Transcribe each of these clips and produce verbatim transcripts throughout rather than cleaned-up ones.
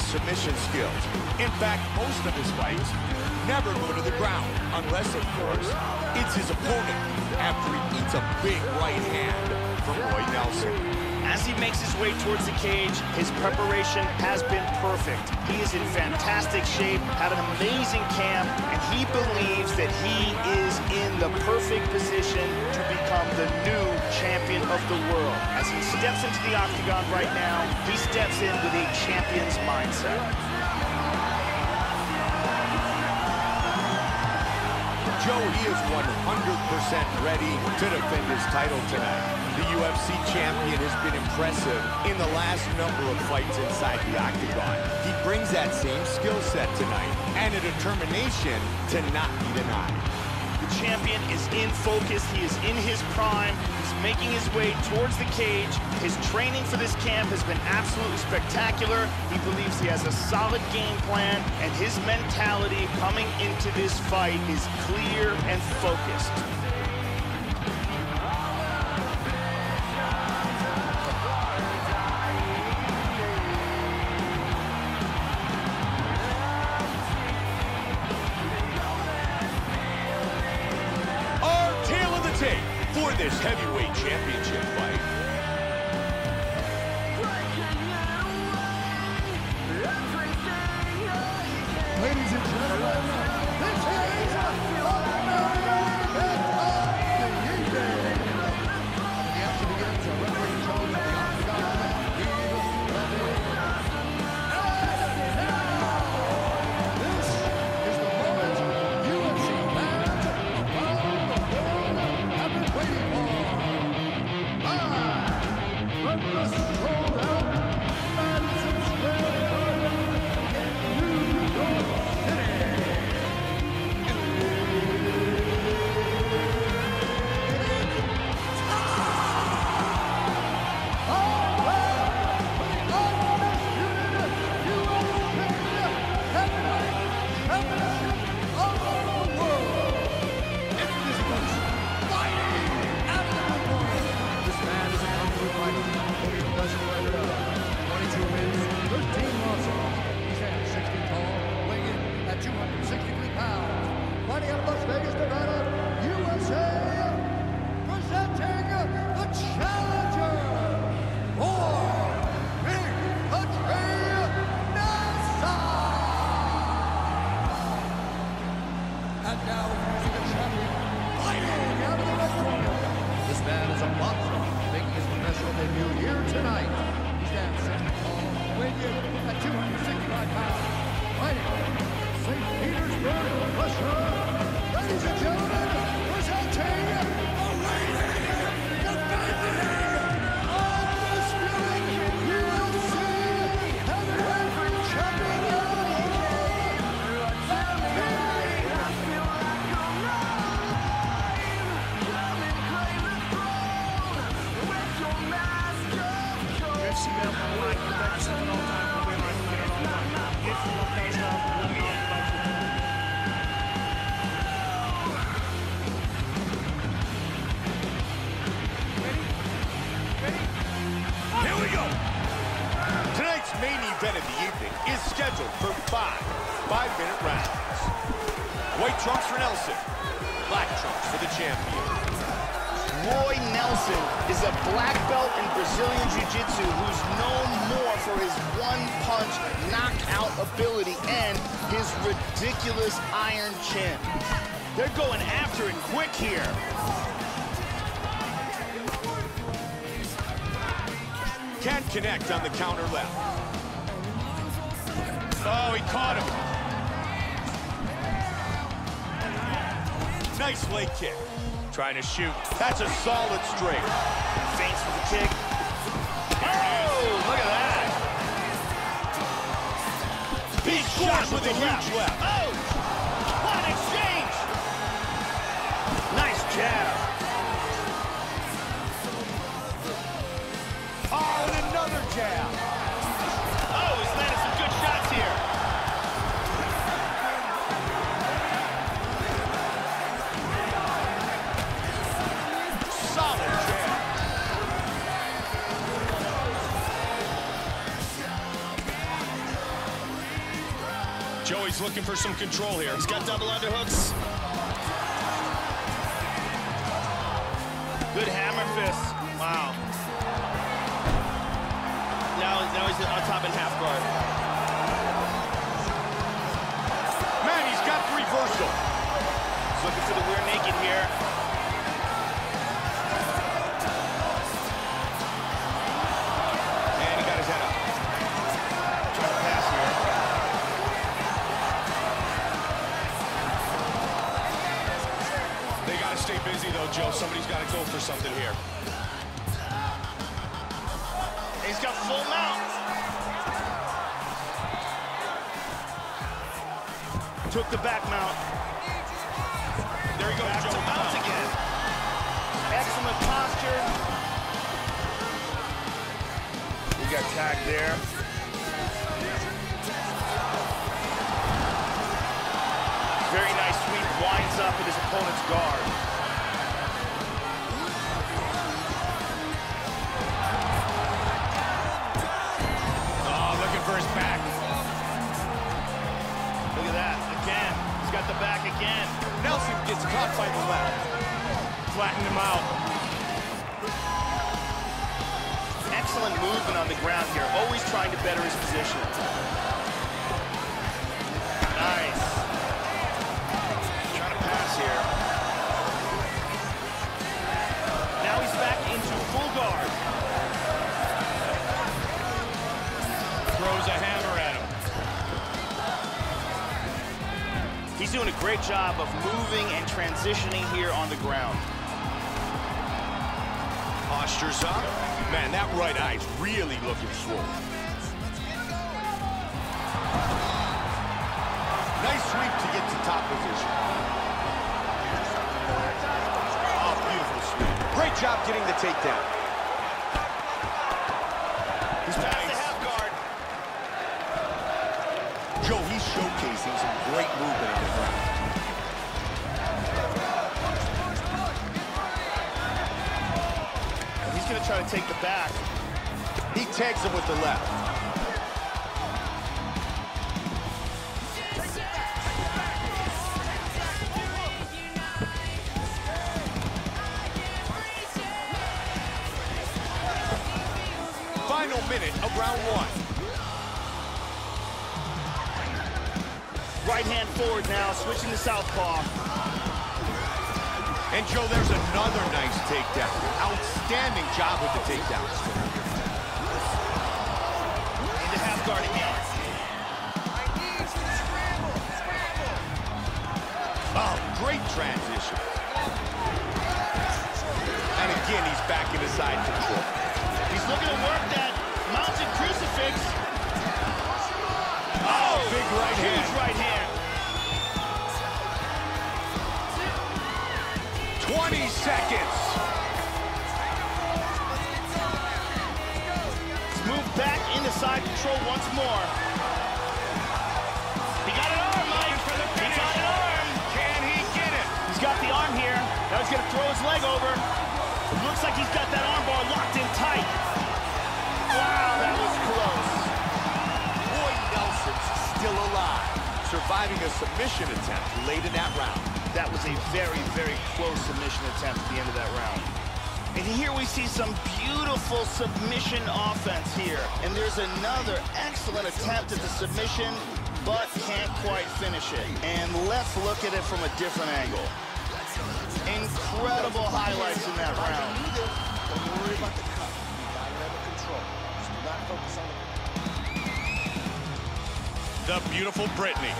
submission skills. In fact, most of his fights never go to the ground, unless, of course, it's his opponent after he eats a big right hand from Roy Nelson. As he makes his way towards the cage, his preparation has been perfect. He is in fantastic shape, had an amazing camp, and he believes that he is in the perfect position to become the new champion of the world. As he steps into the octagon right now, he steps in with a champion's mindset. Joe, he is one hundred percent ready to defend his title tonight. The U F C champion has been impressive in the last number of fights inside the octagon. He brings that same skill set tonight and a determination to not be denied. The champion is in focus. He is in his prime. He's making his way towards the cage. His training for this camp has been absolutely spectacular. He believes he has a solid game plan, and his mentality coming into this fight is clear and focused. For this heavyweight championship fight. Ladies and gentlemen, this is the evening. The action begins. A referee shows the octagon. This is the moment U F C fans around the world have been waiting for. Live from the sold out Madison Square Garden in New York City. Event of the evening is scheduled for five five-minute rounds. White trunks for Nelson, black trunks for the champion. Roy Nelson is a black belt in Brazilian Jiu-Jitsu who's known more for his one-punch knockout ability and his ridiculous iron chin. They're going after it quick here. Can't connect on the counter left. Oh, he caught him. Nice leg kick. Trying to shoot. That's a solid straight. Feints for the kick. Oh, look at that. Big shot with a huge left. Oh, what an exchange. Nice jab. Oh, and another jab. Oh, he's landed some good shots here. Solid jab. Joey's looking for some control here. He's got double underhooks. Good hammer fist. Wow. Now, now he's on top in half guard. Man, he's got the reversal. He's looking for the rear naked here. And he got his head up. Trying to pass here. They got to stay busy, though, Joe. Somebody's got to go for something here. He's got full mount. Took the back mount. There he goes, Back Joe. to mount again. Excellent posture. We got tagged there. Very nice sweep. Winds up at his opponent's guard. Oh, looking for his back. Look at that. Again. He's got the back again. Nelson gets caught by the left. Flatten him out. Excellent movement on the ground here. Always trying to better his position. Nice. Trying to pass here. Now he's back into full guard. Throws a hammer at him. He's doing a great job of moving and transitioning here on the ground. Posture's up. Man, that right eye's really looking swole. Nice sweep to get to top position. Oh, beautiful sweep. Great job getting the takedown. He's past the half guard. Joe, he's showcasing some great movement on the ground. He's going to try to take the back. He tags him with the left. Final minute of round one. Right hand forward now, switching to southpaw. And Joe, there's another nice takedown. Outstanding job with the takedowns. Into half guard again. Oh, great transition. And again, he's back into side control. He's looking to work that mounted crucifix. Oh, big right Huge hand. right hand. twenty seconds. He's moved back into side control once more. He got an arm, Mike. For the he got an arm. Can he get it? He's got the arm here. Now he's going to throw his leg over. It looks like he's got that arm bar locked in tight. Wow, that was close. Boy, Nelson's still alive, surviving a submission attempt late in that round. That was a very, very close submission attempt at the end of that round. And here we see some beautiful submission offense here. And there's another excellent attempt at the submission, but can't quite finish it. And let's look at it from a different angle. Incredible highlights in that round. Don't worry about the cut. You got it under control. Just do not focus on the... The beautiful Brittany.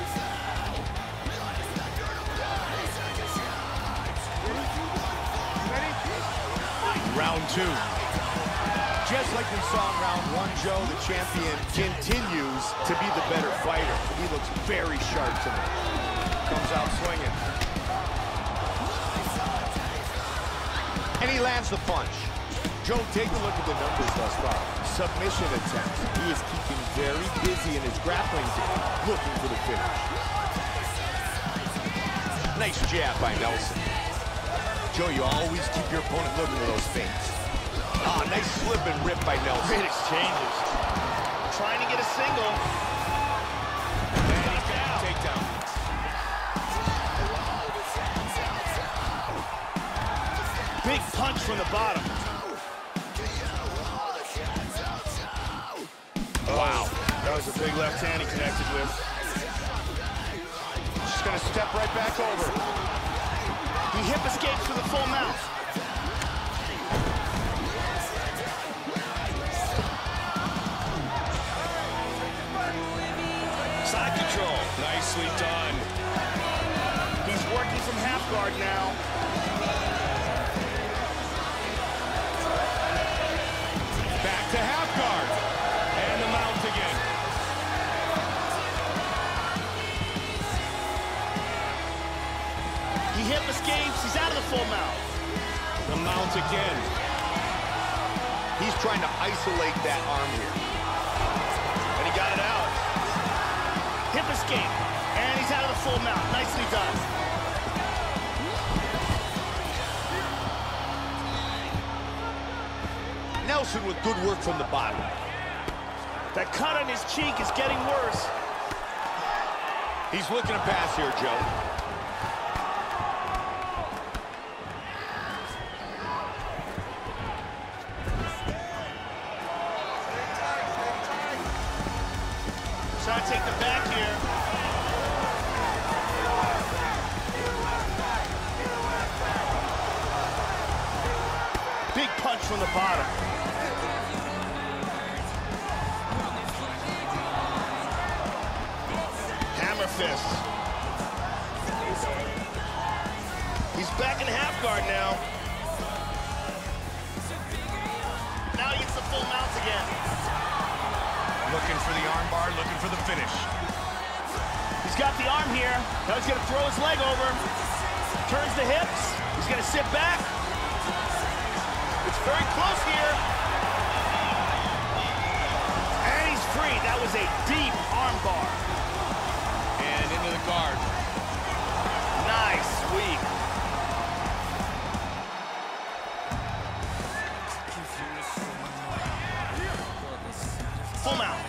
Round two. Just like we saw in round one, Joe, the champion continues to be the better fighter. He looks very sharp tonight. Comes out swinging. And he lands the punch. Joe, take a look at the numbers thus far. Submission attempts. He is keeping very busy in his grappling game, looking for the finish. Nice jab by Nelson. Joe, you always keep your opponent looking for those feints. Ah, nice slip and rip by Nelson. Great exchanges. Trying to get a single. And he's Big punch from the bottom. Wow. That was a big left hand he connected with. She's gonna step right back over. He hip escapes with a full mount. Side control. Nicely done. He's working from half guard now. Back to half guard. And the mount again. He hip escapes. He's out of the full mount. The mount again. He's trying to isolate that arm here. And he got it out. Hip escape. And he's out of the full mount. Nicely done. Nelson with good work from the bottom. That cut on his cheek is getting worse. He's looking to pass here, Joe. Trying to take the back here. Big punch from the bottom. Hammer fist. He's back in half guard now. Now he gets the full mount again. Looking for the armbar, looking for the finish. He's got the arm here. Now he's going to throw his leg over. Turns the hips. He's going to sit back. It's very close here. And he's free. That was a deep arm bar. And into the guard. Nice sweep. Full mount.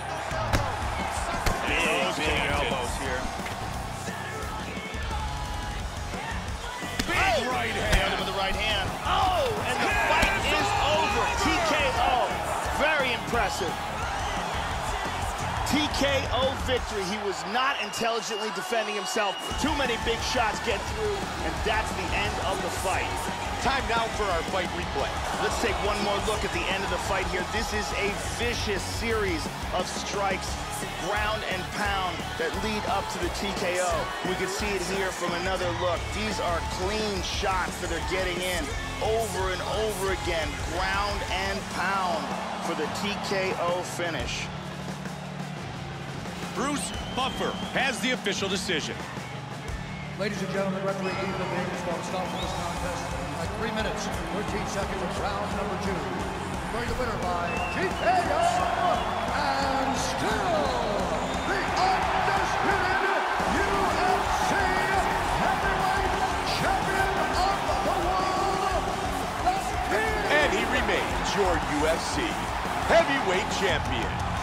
Big, big elbows here. Big right hand. Nailed him with the right hand. Oh, and the fight is over. T K O. Very impressive. T K O victory. He was not intelligently defending himself. Too many big shots get through, and that's the end of the fight. Time now for our fight replay. Let's take one more look at the end of the fight here. This is a vicious series of strikes, ground and pound, that lead up to the T K O. We can see it here from another look. These are clean shots that are getting in over and over again. Ground and pound for the T K O finish. Bruce Buffer has the official decision. Ladies and gentlemen, referee Evelyn Davis will stop this contest at three minutes, thirteen seconds of round number two. Going the winner by T K O and still the undisputed U F C heavyweight champion of the world, the King. And he remains your U F C heavyweight champion.